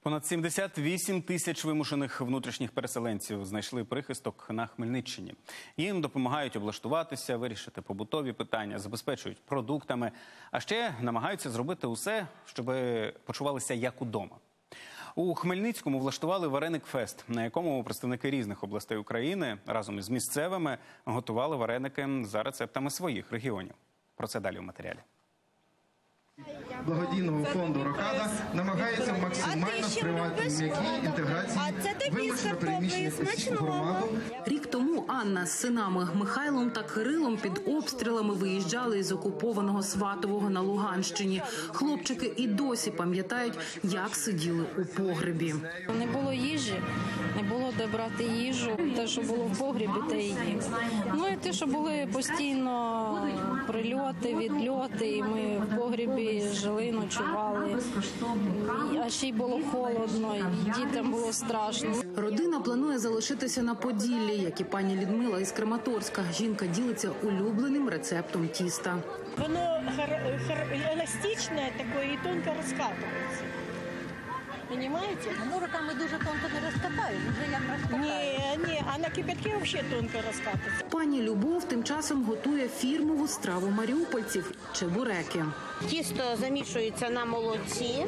Понад 78 тисяч вимушених внутрішніх переселенців знайшли прихисток на Хмельниччині. Їм допомагають облаштуватися, вирішити побутові питання, забезпечують продуктами, а ще намагаються зробити усе, щоб почувалися як удома. У Хмельницькому влаштували вареник-фест, на якому представники різних областей України разом із місцевими готували вареники за рецептами своїх регіонів. Про це далі в матеріалі. Благодійного фонду «Рокада» намагається максимально сприяти м'якій інтеграції вимушено переміщених осіб у громаду. Рік тому Анна з синами Михайлом та Кирилом під обстрілами виїжджали із окупованого Сватового на Луганщині. Хлопчики і досі пам'ятають, як сиділи у погребі. Не було їжі, не було де брати їжу. Те, що було в погребі, те і їли. Ну і те, що були постійно прильоти, відльоти, і ми в погребі жили, ночували, а ще й було холодно, і дітям було страшно. Родина планує залишитися на Поділлі, як і пані Людмила із Краматорська. Жінка ділиться улюбленим рецептом тіста. Воно еластичне таке і тонко розкатується. Понимаете? Ну, руками дуже тонко не розкатають, вже як розкатають. Ні, а на кипятки взагалі тонко розкатується. Пані Любов тим часом готує фірмову страву маріупольців – чебуреки. Тісто замішується на молоці.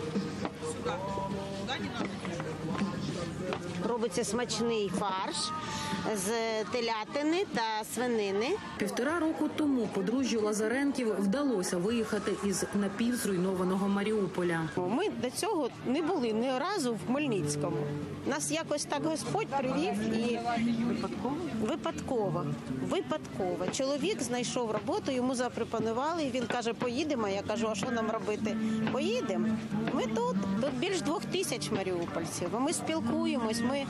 Робиться смачний фарш з телятини та свинини. 1,5 року тому подружжю Лазаренків вдалося виїхати із напівзруйнованого Маріуполя. Ми до цього не були ні разу в Хмельницькому. Нас якось так Господь привів і випадково. Чоловік знайшов роботу, йому запропонували, і він каже, поїдемо. Я кажу, а що нам робити? Поїдемо. Ми тут більш 2000 маріупольців. Ми спілкуємось, ми,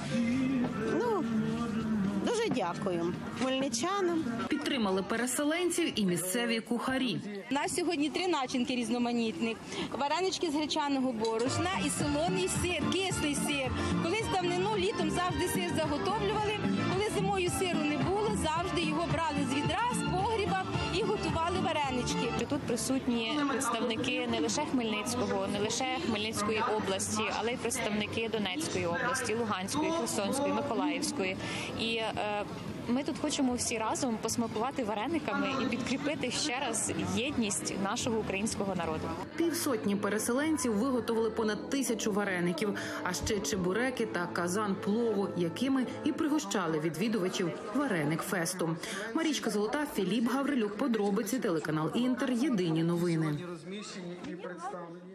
дуже дякуємо хмельничанам. Підтримали переселенців і місцеві кухарі. У нас сьогодні 3 начинки різноманітних. Варенички з гречаного борошна і солоний сир, кислий сир. Колись давнину літом завжди сир заготовлювали. Коли зимою сиру не було, завжди його брали з відра, з погріба і готували варенички. Тут присутні представники не лише Хмельницького, не лише Хмельницької області, але й представники Донецької області, Луганської, Херсонської, Миколаївської. І ми тут хочемо всі разом посмакувати варениками і підкріпити ще раз єдність нашого українського народу. 150 переселенців виготовили понад 1000 вареників, а ще чебуреки та казан плову, якими і пригощали відвідувачів вареник-фесту. Марічка Золота, Філіп Гаврилюк, подробиці, телеканал Інтер, єдині новини.